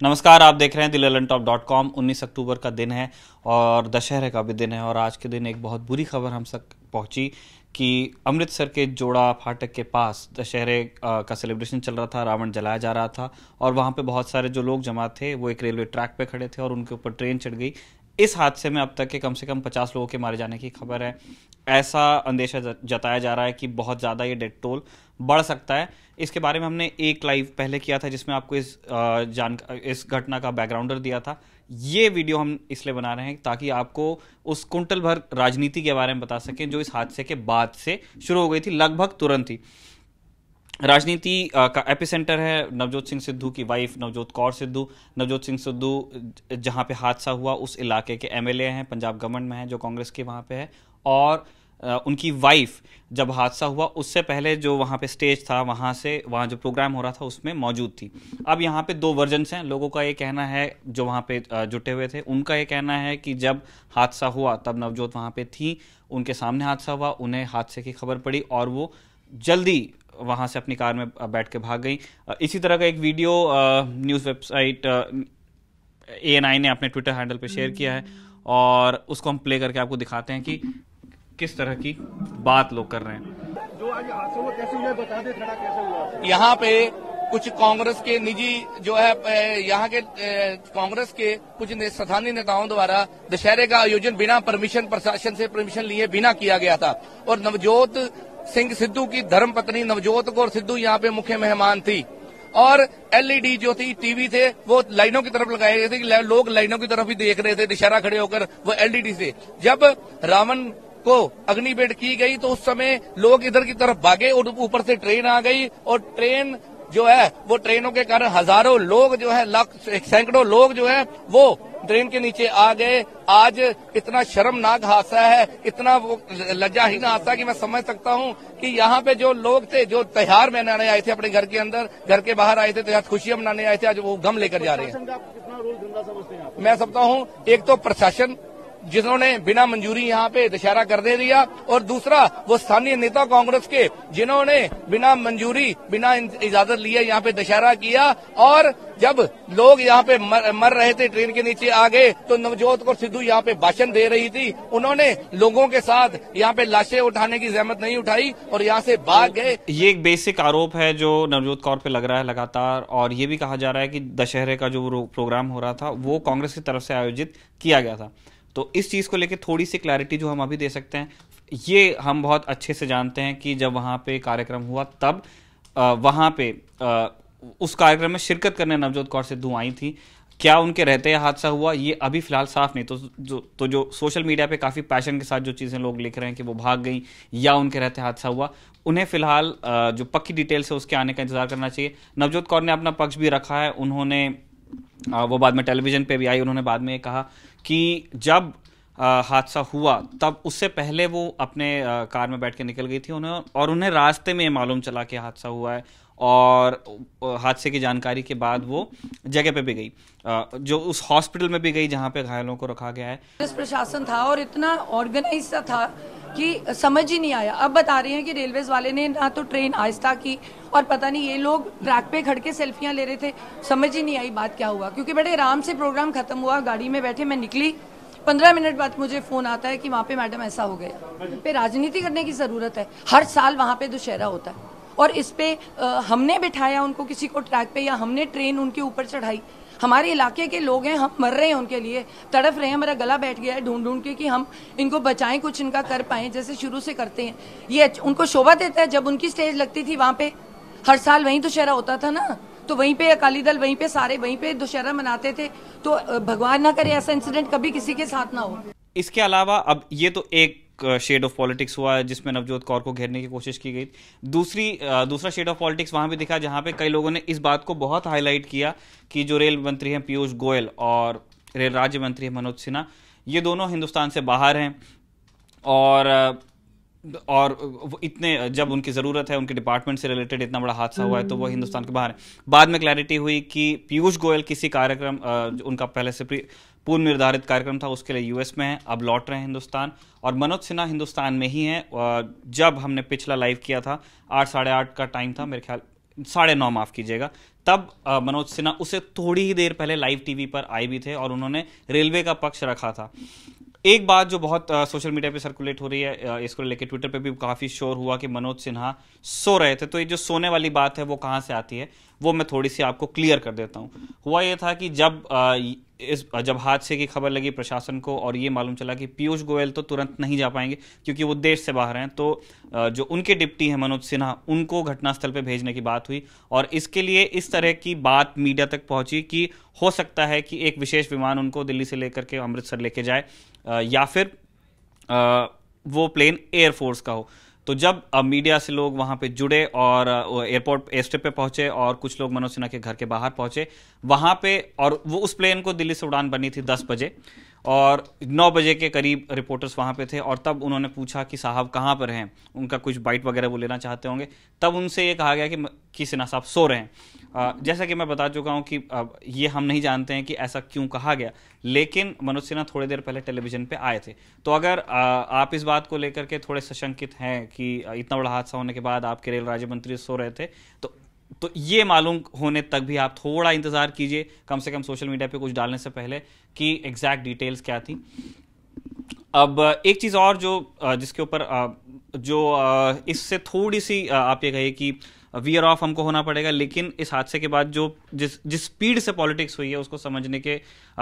नमस्कार, आप देख रहे हैं lallantop.com। 19 अक्टूबर का दिन है और दशहरे का भी दिन है और आज के दिन एक बहुत बुरी खबर हम तक पहुंची कि अमृतसर के जोड़ा फाटक के पास दशहरे का सेलिब्रेशन चल रहा था, रावण जलाया जा रहा था और वहां पे बहुत सारे जो लोग जमा थे वो एक रेलवे ट्रैक पे खड़े थे और उनके ऊपर ट्रेन चढ़ गई। इस हादसे में अब तक के कम से कम 50 लोगों के मारे जाने की खबर है। ऐसा अंदेशा जताया जा रहा है कि बहुत ज़्यादा ये डेथ टोल बढ़ सकता है। इसके बारे में हमने एक लाइव पहले किया था जिसमें आपको इस घटना का बैकग्राउंडर दिया था। ये वीडियो हम इसलिए बना रहे हैं ताकि आपको उस कुंटल भर राजनीति के बारे में बता सकें जो इस हादसे के बाद से शुरू हो गई थी, लगभग तुरंत ही। राजनीति का एपिसेंटर है नवजोत सिंह सिद्धू की वाइफ नवजोत कौर सिद्धू। नवजोत सिंह सिद्धू जहां पे हादसा हुआ उस इलाके के एमएलए हैं, पंजाब गवर्नमेंट में है जो कांग्रेस के वहां पे है। और उनकी वाइफ जब हादसा हुआ उससे पहले जो वहां पे स्टेज था वहां जो प्रोग्राम हो रहा था उसमें मौजूद थी। अब यहाँ पे दो वर्जन्स हैं। लोगों का ये कहना है जो वहां पे जुटे हुए थे, उनका ये कहना है कि जब हादसा हुआ तब नवजोत वहां पे थी, उनके सामने हादसा हुआ, उन्हें हादसे की खबर पड़ी और वो जल्दी वहां से अपनी कार में बैठ के भाग गई। इसी तरह का एक वीडियो न्यूज़ वेबसाइट ANI ने अपने ट्विटर हैंडल पे शेयर किया है और उसको हम प्ले करके आपको दिखाते हैं कि किस तरह की बात लोग कर रहे हैं। जो आज हादसा हुआ कैसे हुआ, बता दे थोड़ा कैसे हुआ। यहाँ पे कुछ कांग्रेस के निजी जो है यहाँ के कांग्रेस के कुछ स्थानीय नेताओं द्वारा दशहरे का आयोजन बिना परमिशन, प्रशासन से परमिशन लिए बिना किया गया था और नवजोत सिंह सिद्धू की धर्मपत्नी नवजोत कौर सिद्धू यहाँ पे मुख्य मेहमान थी और LED जो थी, टीवी थे, वो लाइनों की तरफ लगाए गए थे कि लोग लाइनों की तरफ ही देख रहे थे दशहरा खड़े होकर वो LED से। जब रावण को अग्निवेड की गई तो उस समय लोग इधर की तरफ भागे और ऊपर से ट्रेन आ गई और ट्रेन जो है वो ट्रेनों के कारण हजारों लोग जो है सैकड़ों लोग जो है वो ट्रेन के नीचे आ गए। आज इतना शर्मनाक हादसा है, इतना लज्जाहीन हादसा कि मैं समझ सकता हूं कि यहाँ पे जो लोग थे जो त्योहार मनाने आए थे अपने घर के अंदर, घर के बाहर आए थे, त्योहार खुशियां मनाने आए थे, आज वो गम लेकर जा रहे हैं। कितना रोल धंधा समझते हैं आप? मैं समझता हूँ एक तो प्रशासन जिन्होंने बिना मंजूरी यहाँ पे दशहरा कर दे दिया और दूसरा वो स्थानीय नेता कांग्रेस के जिन्होंने बिना मंजूरी, बिना इजाजत लिए यहाँ पे दशहरा किया और जब लोग यहाँ पे मर रहे थे ट्रेन के नीचे आ गए तो नवजोत कौर सिद्धू यहाँ पे भाषण दे रही थी। उन्होंने लोगों के साथ यहाँ पे लाशें उठाने की जहमत नहीं उठाई और यहाँ से भाग गए। ये एक बेसिक आरोप है जो नवजोत कौर पे लग रहा है लगातार और ये भी कहा जा रहा है कि दशहरे का जो प्रोग्राम हो रहा था वो कांग्रेस की तरफ से आयोजित किया गया था। तो इस चीज़ को लेकर थोड़ी सी क्लैरिटी जो हम अभी दे सकते हैं, ये हम बहुत अच्छे से जानते हैं कि जब वहाँ पे कार्यक्रम हुआ तब वहाँ पे उस कार्यक्रम में शिरकत करने नवजोत कौर सिद्धू आई थी। क्या उनके रहते यह हादसा हुआ ये अभी फिलहाल साफ नहीं। तो जो सोशल मीडिया पे काफ़ी पैशन के साथ जो चीज़ें लोग लिख रहे हैं कि वो भाग गई या उनके रहते हादसा हुआ, उन्हें फिलहाल जो पक्की डिटेल्स है उसके आने का इंतजार करना चाहिए। नवजोत कौर ने अपना पक्ष भी रखा है। उन्होंने वो बाद में टेलीविजन पे भी आई, उन्होंने बाद में कहा कि जब हादसा हुआ तब उससे पहले वो अपने कार में बैठ के निकल गई थी उन्हें रास्ते में मालूम चला कि हादसा हुआ है और हादसे की जानकारी के बाद वो जगह पे भी गई, जो उस हॉस्पिटल में भी गई जहां पे घायलों को रखा गया है। प्रशासन था और इतना ऑर्गेनाइज था कि समझ ही नहीं आया। अब बता रहे हैं कि रेलवेज वाले ने ना तो ट्रेन आहिस्ता की और पता नहीं ये लोग ट्रैक पे खड़ के सेल्फियां ले रहे थे। समझ ही नहीं आई बात क्या हुआ, क्योंकि बड़े आराम से प्रोग्राम खत्म हुआ, गाड़ी में बैठे, मैं निकली, 15 मिनट बाद मुझे फोन आता है कि वहाँ पे मैडम ऐसा हो गया। पे राजनीति करने की जरूरत है। हर साल वहाँ पे दशहरा होता है और इस पे हमने बिठाया उनको किसी को ट्रैक पे या हमने ट्रेन उनके ऊपर चढ़ाई। हमारे इलाके के लोग हैं, हम मर रहे हैं उनके लिए, तड़फ रहे हैं, हमारा गला बैठ गया है ढूंढ ढूंढ के कि हम इनको बचाएं, कुछ इनका कर पाएं जैसे शुरू से करते हैं। ये उनको शोभा देता है। जब उनकी स्टेज लगती थी वहां पे हर साल वहीं दशहरा होता था ना, तो वहीं पे अकाली दल, वहीं पे सारे वहीं पे दशहरा मनाते थे। तो भगवान ना करे ऐसा इंसिडेंट कभी किसी के साथ ना हो। इसके अलावा अब ये तो एक शेड ऑफ पॉलिटिक्स हुआ है जिसमें नवजोत कौर को घेरने की कोशिश की गई। दूसरा शेड ऑफ पॉलिटिक्स वहां भी दिखा जहां पे कई लोगों ने इस बात को बहुत हाईलाइट किया कि जो रेल मंत्री हैं पीयूष गोयल और रेल राज्य मंत्री हैं मनोज सिन्हा, ये दोनों हिंदुस्तान से बाहर हैं और वो इतने, जब उनकी ज़रूरत है, उनके डिपार्टमेंट से रिलेटेड इतना बड़ा हादसा हुआ है तो वो हिंदुस्तान के बाहर है। बाद में क्लैरिटी हुई कि पीयूष गोयल किसी कार्यक्रम, उनका पहले से पूर्व निर्धारित कार्यक्रम था उसके लिए यूएस में है, अब लौट रहे हैं हिंदुस्तान, और मनोज सिन्हा हिंदुस्तान में ही हैं। जब हमने पिछला लाइव किया था 8 साढ़े 8 का टाइम था मेरे ख्याल, 9:30 माफ कीजिएगा, तब मनोज सिन्हा उसे थोड़ी ही देर पहले लाइव टीवी पर आए भी थे और उन्होंने रेलवे का पक्ष रखा था। एक बात जो बहुत सोशल मीडिया पे सर्कुलेट हो रही है, इसको लेके ट्विटर पे भी काफ़ी शोर हुआ कि मनोज सिन्हा सो रहे थे। तो ये जो सोने वाली बात है वो कहाँ से आती है, वो मैं थोड़ी सी आपको क्लियर कर देता हूँ। हुआ ये था कि जब हादसे की खबर लगी प्रशासन को और ये मालूम चला कि पीयूष गोयल तो तुरंत नहीं जा पाएंगे क्योंकि वो देश से बाहर हैं, तो जो उनके डिप्टी हैं मनोज सिन्हा, उनको घटनास्थल पे भेजने की बात हुई और इसके लिए इस तरह की बात मीडिया तक पहुंची कि हो सकता है कि एक विशेष विमान उनको दिल्ली से लेकर के अमृतसर लेके जाए या फिर वो प्लेन एयरफोर्स का हो। तो जब मीडिया से लोग वहां पे जुड़े और एयरस्ट्रिप पे पहुंचे और कुछ लोग मनोज सिन्हा के घर के बाहर पहुंचे वहां पे, और वो उस प्लेन को दिल्ली से उड़ान बनी थी 10 बजे और 9 बजे के करीब रिपोर्टर्स वहां पे थे और तब उन्होंने पूछा कि साहब कहाँ पर हैं, उनका कुछ बाइट वगैरह वो लेना चाहते होंगे। तब उनसे ये कहा गया कि सिन्हा साहब सो रहे हैं। जैसा कि मैं बता चुका हूं कि ये हम नहीं जानते हैं कि ऐसा क्यों कहा गया, लेकिन मनोज सिन्हा थोड़ी देर पहले टेलीविजन पे आए थे। तो अगर आप इस बात को लेकर के थोड़े सशंकित हैं कि इतना बड़ा हादसा होने के बाद आपके रेल राज्य मंत्री सो रहे थे, तो ये मालूम होने तक भी आप थोड़ा इंतजार कीजिए, कम से कम सोशल मीडिया पे कुछ डालने से पहले, कि एग्जैक्ट डिटेल्स क्या थी। अब एक चीज़ और जो जिसके ऊपर इससे थोड़ी सी आप ये कहिए कि वियर ऑफ हमको होना पड़ेगा, लेकिन इस हादसे के बाद जिस स्पीड से पॉलिटिक्स हुई है उसको समझने के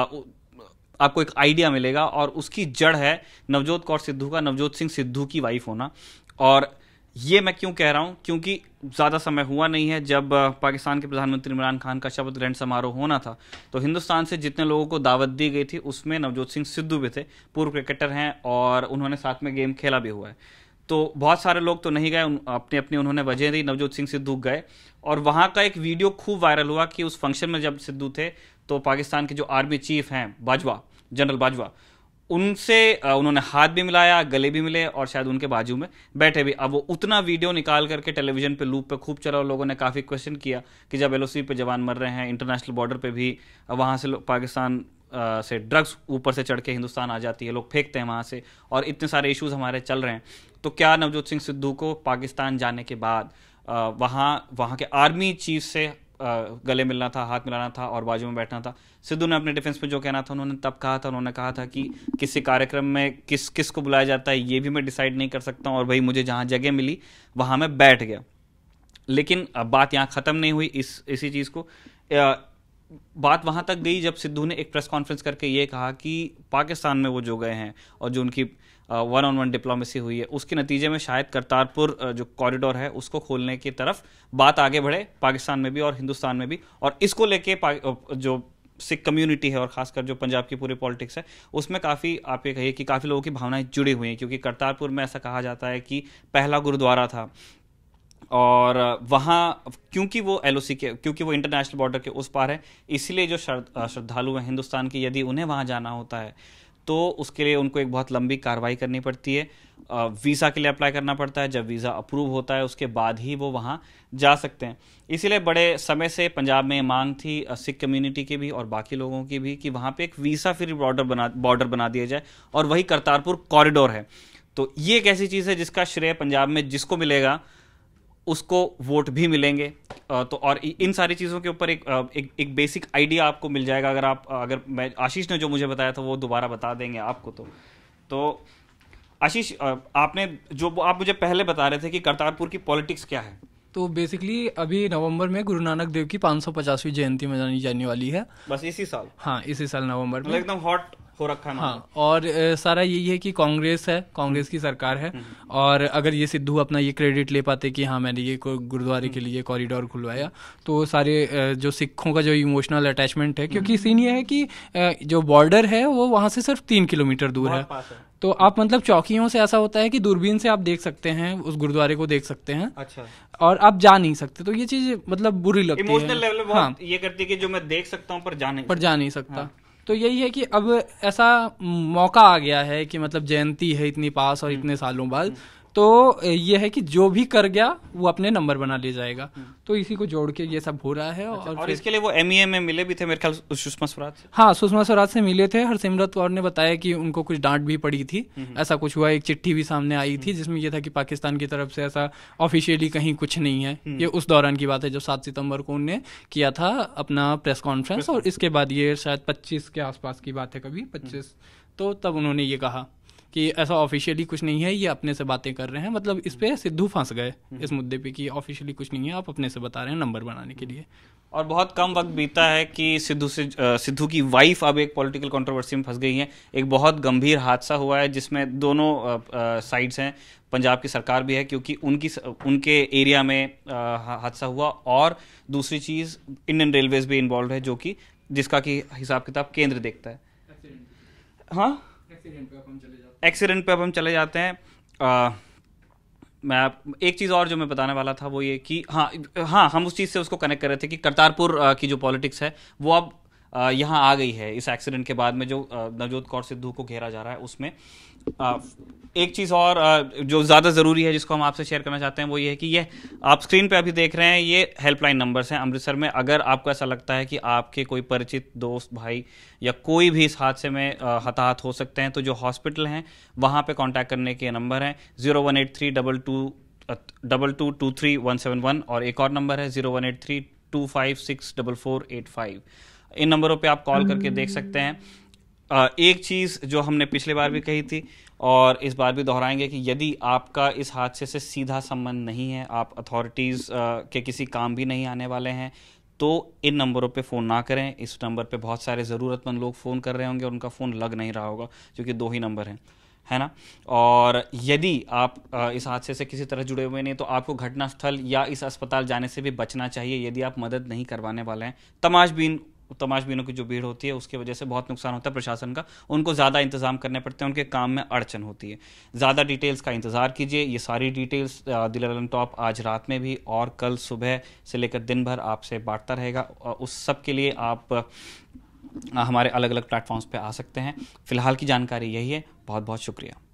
आपको एक आइडिया मिलेगा, और उसकी जड़ है नवजोत कौर सिद्धू का, नवजोत सिंह सिद्धू की वाइफ होना। और ये मैं क्यों कह रहा हूं, क्योंकि ज़्यादा समय हुआ नहीं है जब पाकिस्तान के प्रधानमंत्री इमरान खान का शपथ ग्रहण समारोह होना था, तो हिंदुस्तान से जितने लोगों को दावत दी गई थी उसमें नवजोत सिंह सिद्धू भी थे। पूर्व क्रिकेटर हैं और उन्होंने साथ में गेम खेला भी हुआ है। तो बहुत सारे लोग तो नहीं गए, अपनी अपनी उन्होंने वजह दी। नवजोत सिंह सिद्धू गए और वहाँ का एक वीडियो खूब वायरल हुआ कि उस फंक्शन में जब सिद्धू थे तो पाकिस्तान के जो आर्मी चीफ हैं बाजवा, जनरल बाजवा, उनसे उन्होंने हाथ भी मिलाया, गले भी मिले और शायद उनके बाजू में बैठे भी। अब वो उतना वीडियो निकाल करके टेलीविजन पे लूप पे खूब चला और लोगों ने काफ़ी क्वेश्चन किया कि जब LOC पे जवान मर रहे हैं, इंटरनेशनल बॉर्डर पे भी वहाँ से पाकिस्तान से ड्रग्स ऊपर से चढ़ के हिंदुस्तान आ जाती है, लोग फेंकते हैं वहाँ से, और इतने सारे इश्यूज हमारे चल रहे हैं, तो क्या नवजोत सिंह सिद्धू को पाकिस्तान जाने के बाद वहाँ के आर्मी चीफ से गले मिलना था, हाथ मिलाना था और बाजू में बैठना था? सिद्धू ने अपने डिफेंस में जो कहना था उन्होंने तब कहा था, उन्होंने कहा था कि किसी कार्यक्रम में किस को बुलाया जाता है ये भी मैं डिसाइड नहीं कर सकता हूँ, और भाई मुझे जहाँ जगह मिली वहाँ मैं बैठ गया। लेकिन बात यहाँ ख़त्म नहीं हुई इसी चीज़ को। बात वहाँ तक गई जब सिद्धू ने एक प्रेस कॉन्फ्रेंस करके ये कहा कि पाकिस्तान में वो जो गए हैं और जो उनकी 1-on-1 डिप्लोमेसी हुई है उसके नतीजे में शायद करतारपुर जो कॉरिडोर है उसको खोलने की तरफ बात आगे बढ़े, पाकिस्तान में भी और हिंदुस्तान में भी। और इसको लेके जो सिख कम्युनिटी है और खासकर जो पंजाब की पूरी पॉलिटिक्स है उसमें काफ़ी, आप ये कहिए कि काफ़ी लोगों की भावनाएं जुड़ी हुई हैं, क्योंकि करतारपुर में ऐसा कहा जाता है कि पहला गुरुद्वारा था और वहाँ क्योंकि वो LOC के, क्योंकि वो इंटरनेशनल बॉर्डर के उस पार है, इसलिए जो श्रद्धालु हैं हिंदुस्तान के, यदि उन्हें वहाँ जाना होता है तो उसके लिए उनको एक बहुत लंबी कार्रवाई करनी पड़ती है, वीज़ा के लिए अप्लाई करना पड़ता है। जब वीज़ा अप्रूव होता है उसके बाद ही वो वहाँ जा सकते हैं। इसीलिए बड़े समय से पंजाब में मांग थी सिख कम्युनिटी की भी और बाकी लोगों की भी कि वहाँ पे एक वीज़ा फ्री बॉर्डर बना दिया जाए, और वही करतारपुर कॉरिडोर है। तो ये एक ऐसी चीज़ है जिसका श्रेय पंजाब में जिसको मिलेगा उसको वोट भी मिलेंगे। तो और इन सारी चीज़ों के ऊपर एक बेसिक आइडिया आपको मिल जाएगा अगर मैं, आशीष ने जो मुझे बताया था वो दोबारा बता देंगे आपको। तो आशीष, आप मुझे पहले बता रहे थे कि करतारपुर की पॉलिटिक्स क्या है। तो बेसिकली अभी नवंबर में गुरु नानक देव की 550वीं जयंती मनाई जाने वाली है, बस इसी साल। हाँ, इसी साल नवंबर में एकदम हॉट हो रखा है। हाँ, और सारा यही है कि कांग्रेस की सरकार है, और अगर ये सिद्धू अपना ये क्रेडिट ले पाते कि हाँ मैंने ये गुरुद्वारे के लिए कॉरिडोर खुलवाया, तो सारे जो सिखों का जो इमोशनल अटैचमेंट है, क्योंकि सीन ये है कि जो बॉर्डर है वो वहाँ से सिर्फ 3 किलोमीटर दूर है। तो आप मतलब चौकियों से ऐसा होता है कि दूरबीन से आप देख सकते हैं, उस गुरुद्वारे को देख सकते हैं। अच्छा। और आप जा नहीं सकते, तो ये चीज मतलब बुरी लगती है, इमोशनल लेवल पे बहुत ये करती है कि जो मैं देख सकता हूँ पर जा नहीं सकता। हाँ। तो यही है कि अब ऐसा मौका आ गया है कि मतलब जयंती है इतनी पास और इतने सालों बाद, तो ये है कि जो भी कर गया वो अपने नंबर बना ले जाएगा। तो इसी को जोड़ के ये सब हो रहा है। और इसके लिए वो MEA में मिले भी थे मेरे ख्याल सुषमा स्वराज से। हाँ, सुषमा स्वराज से मिले थे। हरसिमरत कौर ने बताया कि उनको कुछ डांट भी पड़ी थी, ऐसा कुछ हुआ। एक चिट्ठी भी सामने आई थी जिसमें ये था कि पाकिस्तान की तरफ से ऐसा ऑफिशियली कहीं कुछ नहीं है। ये उस दौरान की बात है जब 7 सितंबर को उन्होंने किया था अपना प्रेस कॉन्फ्रेंस, और इसके बाद ये शायद 25 के आसपास की बात है, कभी 25, तो तब उन्होंने ये कहा कि ऐसा ऑफिशियली कुछ नहीं है, ये अपने से बातें कर रहे हैं। मतलब इस पे सिद्धू फंस गए इस मुद्दे पे कि ऑफिशियली कुछ नहीं है, आप अपने से बता रहे हैं नंबर बनाने के लिए। और बहुत कम वक्त बीता है कि सिद्धू की वाइफ अब एक पॉलिटिकल कंट्रोवर्सी में फंस गई हैं। एक बहुत गंभीर हादसा हुआ है जिसमें दोनों साइड्स हैं, पंजाब की सरकार भी है क्योंकि उनके एरिया में हादसा हुआ, और दूसरी चीज़ इंडियन रेलवेज भी इन्वॉल्व है, जो कि जिसका कि हिसाब किताब केंद्र देखता है। हाँ, एक्सीडेंट पे अब हम चले जाते हैं। मैं एक चीज़ और जो मैं बताने वाला था वो ये कि हाँ हम उस चीज़ से उसको कनेक्ट कर रहे थे कि करतारपुर की जो पॉलिटिक्स है वो अब यहाँ आ गई है। इस एक्सीडेंट के बाद में जो नवजोत कौर सिद्धू को घेरा जा रहा है उसमें एक चीज़ और जो ज़्यादा ज़रूरी है जिसको हम आपसे शेयर करना चाहते हैं वो ये है कि ये आप स्क्रीन पे अभी देख रहे हैं, ये हेल्पलाइन नंबर्स हैं अमृतसर में। अगर आपको ऐसा लगता है कि आपके कोई परिचित दोस्त, भाई या कोई भी इस हादसे में हताहत हो सकते हैं, तो जो हॉस्पिटल हैं वहाँ पे कांटेक्ट करने के नंबर हैं 018322237171, और एक और नंबर है 0183256445। इन नंबरों पे आप कॉल करके देख सकते हैं। एक चीज़ जो हमने पिछले बार भी कही थी और इस बार भी दोहराएंगे कि यदि आपका इस हादसे से सीधा संबंध नहीं है, आप अथॉरिटीज़ के किसी काम भी नहीं आने वाले हैं, तो इन नंबरों पे फ़ोन ना करें। इस नंबर पे बहुत सारे ज़रूरतमंद लोग फ़ोन कर रहे होंगे और उनका फ़ोन लग नहीं रहा होगा क्योंकि 2 ही नंबर हैं, है ना। और यदि आप इस हादसे से किसी तरह जुड़े हुए नहीं तो आपको घटनास्थल या इस अस्पताल जाने से भी बचना चाहिए यदि आप मदद नहीं करवाने वाले हैं। तमाशबीनों की जो भीड़ होती है उसकी वजह से बहुत नुकसान होता है प्रशासन का, उनको ज़्यादा इंतजाम करने पड़ते हैं, उनके काम में अड़चन होती है। ज़्यादा डिटेल्स का इंतज़ार कीजिए। ये सारी डिटेल्स लल्लनटॉप आज रात में भी और कल सुबह से लेकर दिन भर आपसे बांटता रहेगा। उस सब के लिए आप हमारे अलग अलग प्लेटफॉर्म्स पे आ सकते हैं। फ़िलहाल की जानकारी यही है। बहुत बहुत शुक्रिया।